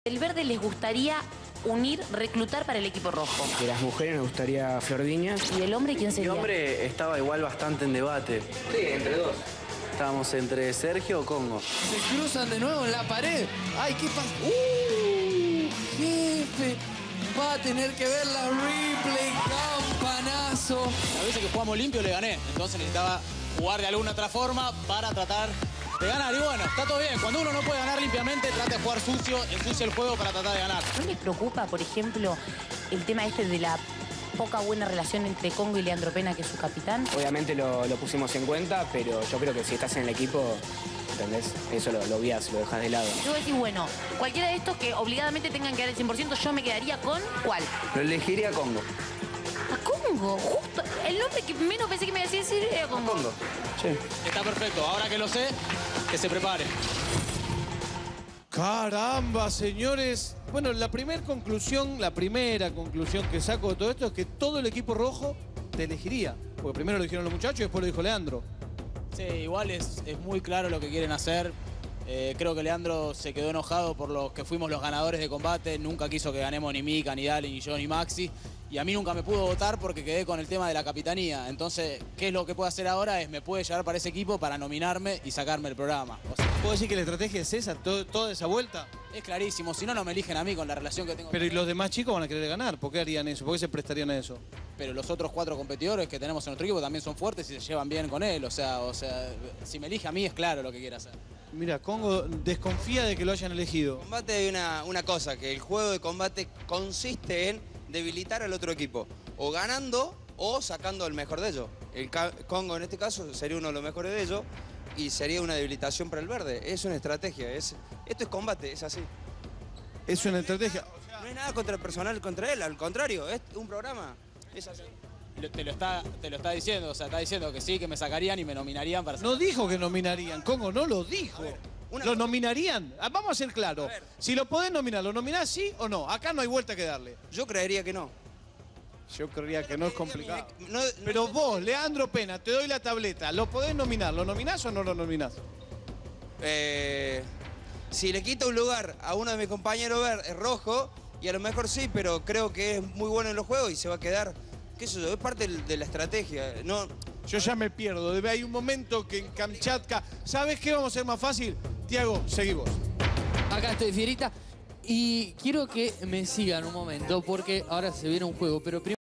¿El verde les gustaría unir, reclutar para el equipo rojo? De las mujeres nos gustaría Florviña. ¿Y el hombre quién sería? El hombre estaba igual bastante en debate. Sí, entre dos. Estábamos entre Sergio o Congo. Se cruzan de nuevo en la pared. ¡Ay, qué pasa! Jefe! Va a tener que ver la replay. ¡Campanazo! Las veces que jugamos limpio le gané. Entonces necesitaba jugar de alguna otra forma para tratar de ganar. Y bueno, está todo bien. Cuando uno no puede ganar limpiamente, trata de jugar sucio, ensucia el juego para tratar de ganar. ¿No les preocupa, por ejemplo, el tema este de la poca buena relación entre Congo y Leandro Pena, que es su capitán? Obviamente lo pusimos en cuenta, pero yo creo que si estás en el equipo, ¿entendés? Eso lo obvias, lo dejas de lado. Yo voy a decir, bueno, cualquiera de estos que obligadamente tengan que dar el 100%, yo me quedaría con ¿cuál? Lo elegiría a Congo. A Congo, justo. El nombre que menos pensé que me iba a decir era Congo. Congo. Sí. Está perfecto. Ahora que lo sé, que se prepare. ¡Caramba, señores! Bueno, la primera conclusión que saco de todo esto es que todo el equipo rojo te elegiría. Porque primero lo dijeron los muchachos y después lo dijo Leandro. Sí, igual es muy claro lo que quieren hacer. Creo que Leandro se quedó enojado por los que fuimos los ganadores de combate. Nunca quiso que ganemos ni Mika, ni Dali, ni yo, ni Maxi. Y a mí nunca me pudo votar porque quedé con el tema de la capitanía. Entonces, ¿qué es lo que puedo hacer ahora? Me puede llevar para ese equipo para nominarme y sacarme el programa. O sea, ¿Puedo decir que la estrategia es esa, toda esa vuelta? es clarísimo. Si no, no me eligen a mí con la relación que tengo. Pero ¿y los demás chicos van a querer ganar? ¿Por qué harían eso? ¿Por qué se prestarían a eso? Pero los otros 4 competidores que tenemos en nuestro equipo también son fuertes y se llevan bien con él. O sea, si me elige a mí es claro lo que quiere hacer. Mira, Congo desconfía de que lo hayan elegido. En combate hay una cosa, que el juego de combate consiste en debilitar al otro equipo, o ganando o sacando al mejor de ellos. El Congo en este caso sería uno de los mejores de ellos y sería una debilitación para el verde. Es una estrategia, esto es combate, es así. Es una estrategia. No es nada contra el personal, contra él, al contrario, es un programa, es así. Te lo está diciendo, o sea, está diciendo que sí, que me sacarían y me nominarían para... No dijo que nominarían, Congo no lo dijo. ¿Lo nominarían? Vamos a ser claros. Si lo podés nominar, ¿lo nominás sí o no? Acá no hay vuelta que darle. Yo creería que no. Yo creería que no es complicado. No, Pero vos, Leandro Pena, te doy la tableta. ¿Lo podés nominar? ¿Lo nominás o no lo nominás? Si le quito un lugar a uno de mis compañeros rojo, y a lo mejor sí, pero creo que es muy bueno en los juegos y se va a quedar, qué sé yo, es parte de la estrategia. No, Yo ya me pierdo. Hay un momento que en Kamchatka... ¿Sabes qué vamos a hacer más fácil? Tiago, seguí vos. Acá estoy, Fierita, y quiero que me sigan un momento porque ahora se viene un juego, pero primero...